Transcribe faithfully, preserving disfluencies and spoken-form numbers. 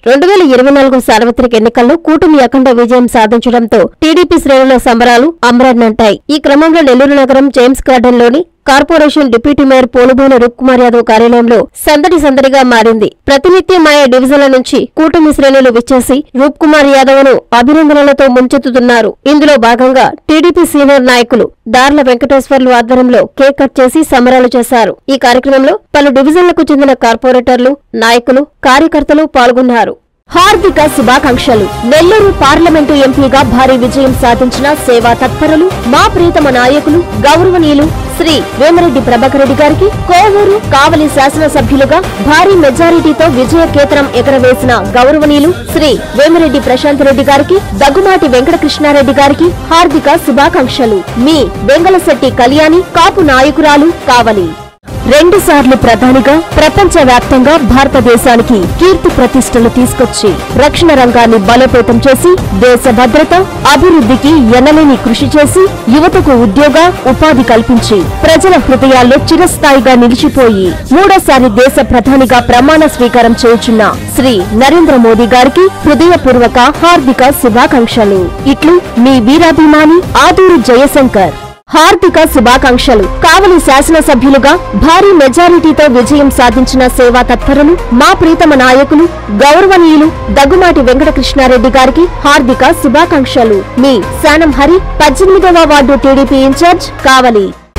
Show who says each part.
Speaker 1: రెండు వేల ఇరవై నాలుగు సార్వత్రిక ఎన్నికల్లో కూటమి అఖండ విజయం సాధించడంతో టీడీపీ శ్రేణుల సంబరాలు అమ్రాన్నంటాయి. ఈ క్రమంలో నెల్లూరు నగరం జేమ్స్ గార్డెన్ లోని corporation deputy mayor Poluboina Roop Kumar Yadav కార్యాలయంలో సందడి సందడిగా మారింది. ప్రతినిత్యం ఆయా డివిజన్ల నుంచి కూటమి శ్రేణులు విచ్చేసి రూప్ కుమార్ యాదవ్ ను అభినందనలతో ముంచెత్తుతున్నారు. ఇందులో భాగంగా టీడీపీ సీనియర్ నాయకులు దార్ల వెంకటేశ్వర్లు ఆధ్వర్యంలో కేక్ కట్ చేసి సంబరాలు చేశారు. ఈ కార్యక్రమంలో పలు డివిజన్లకు చెందిన కార్పొరేటర్లు, నాయకులు, కార్యకర్తలు పాల్గొన్నారు. హార్దిక శుభాకాంక్షలు. నెల్లూరు పార్లమెంటు ఎంపీగా భారీ విజయం సాధించిన సేవా తత్పరులు, మా ప్రీతమ నాయకులు, గౌరవనీయులు శ్రీ వేమిరెడ్డి ప్రభాకర్ రెడ్డి గారికి, కోవూరు, కావలి శాసనసభ్యులుగా భారీ మెజారిటీతో విజయ కేతనం ఎగరవేసిన గౌరవనీయులు శ్రీ వేమిరెడ్డి ప్రశాంత్ రెడ్డి గారికి, దగ్గుమాటి వెంకటకృష్ణారెడ్డి గారికి హార్దిక శుభాకాంక్షలు. మీ వెంగళశెట్టి కళ్యాణి, కాపు నాయకురాలు, కావలి. రెండు సార్లు ప్రధానిగా ప్రపంచ వ్యాప్తంగా భారతదేశానికి కీర్తి ప్రతిష్టలు తీసుకొచ్చి రక్షణ రంగాన్ని బలోపేతం చేసి దేశ భద్రత, అభివృద్ధికి ఎనలేని కృషి చేసి యువతకు ఉద్యోగ ఉపాధి కల్పించి ప్రజల హృదయాల్లో చిరస్థాయిగా నిలిచిపోయి మూడోసారి దేశ ప్రధానిగా ప్రమాణ స్వీకారం చేయుచున్న శ్రీ నరేంద్ర మోదీ గారికి హృదయపూర్వక హార్దిక శుభాకాంక్షలు. ఇట్లు మీ వీరాభిమాని ఆదూరు జయశంకర్. హార్దిక శుభాకాంక్షలు. కావలి శాసనసభ్యులుగా భారీ మెజారిటీతో విజయం సాధించిన సేవా తత్పరులు, మా ప్రీతమ నాయకులు, గౌరవనీయులు దగ్గుమాటి వెంకటకృష్ణారెడ్డి గారికి హార్దిక శుభాకాంక్షలు. మీ శానం హరి, పద్దెనిమిదవ వార్డు టీడీపీ ఇన్ఛార్జ్, కావలి.